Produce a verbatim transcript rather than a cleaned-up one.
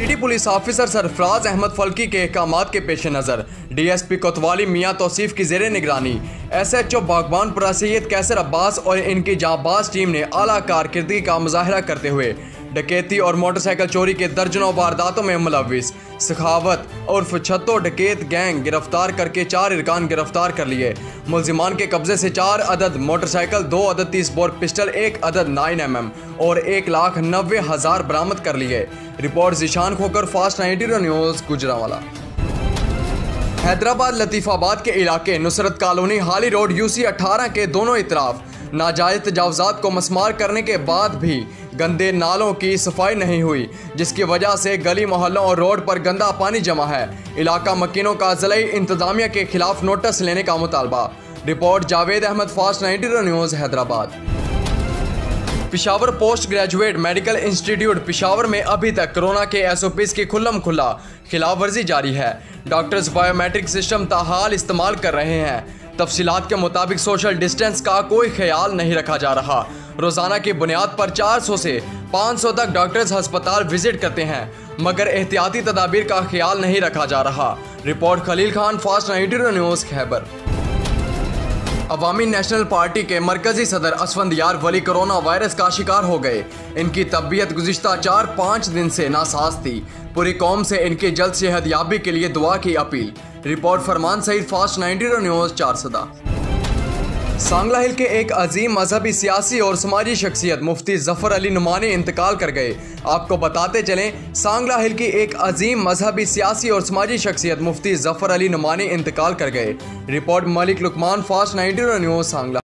City police officer Sarfaraz Ahmed फल्की के अहकामात के पेश नज़र डीएसपी कोतवाली मियां तौसीफ की जेर निगरानी एसएचओ बागबानपुरा सैयद कैसर अब्बास और इनकी जांबाज टीम ने आला कारकर्दगी का मुजाहरा करते हुए डकैती और मोटरसाइकिल चोरी के दर्जनों वारदातों में मुलविस सखावत और छत्तो डकैत गैंग गिरफ्तार करके चार इरकान गिरफ्तार कर लिए। मुलजिमान के कब्जे से चार अदद मोटरसाइकिल, दो अदद तीस बोर पिस्टल, एक अदद नाइन एम एम और एक लाख नब्बे हज़ार बरामद कर लिए। Report Zeeshan Khokhar, fast ninety news, Gujranwala. Hyderabad Latifabad के इलाके Nusrat colony Hali road UC अठारह के दोनों इतराफ नाजायज़ तजावज़ात को मसमार करने के बाद भी गंदे नालों की सफाई नहीं हुई, जिसकी वजह से गली मोहल्लों और रोड पर गंदा पानी जमा है। इलाका मकीनों का ज़िलाई इंतज़ामिया के खिलाफ नोटिस लेने का मुतालबा। Report Javed Ahmed, fast ninety news, Hyderabad. Peshawar post graduate medical institute Peshawar में अभी तक कोरोना के एस ओ पीज़ की खुल्लम खुल्ला खिलाफ वर्जी जारी है। डॉक्टर्स बायोमेट्रिक सिस्टम ताहाल इस्तेमाल कर रहे हैं। तफसीलात के मुताबिक सोशल डिस्टेंस का कोई ख्याल नहीं रखा जा रहा। रोज़ाना की बुनियाद पर चार सौ से पाँच सौ तक डॉक्टर्स अस्पताल विजिट करते हैं, मगर एहतियाती तदाबीर का ख्याल नहीं रखा जा रहा। Report Khalil Khan, fast ninety news, Khyber. Awami national party के मरकजी सदर असफंदियार वली कोरोना वायरस का शिकार हो गए। इनकी तबीयत गुज़िश्ता चार पाँच दिन से नासाज थी। पूरी कौम से इनकी जल्द सेहतयाबी के लिए दुआ की अपील। Report Farman Saeed, fast ninety news, Charsadda. Sangla हिल के एक अजीम मजहबी, सियासी और समाजी शख्सियत मुफ्ती जफर अली नुमानी इंतकाल कर गए। आपको बताते चलें, सांगला हिल की एक अजीम मजहबी, सियासी और समाजी शख्सियत मुफ्ती जफर अली नुमानी इंतकाल कर गए। Report Malik Luqman, fast ninety news, Sangla.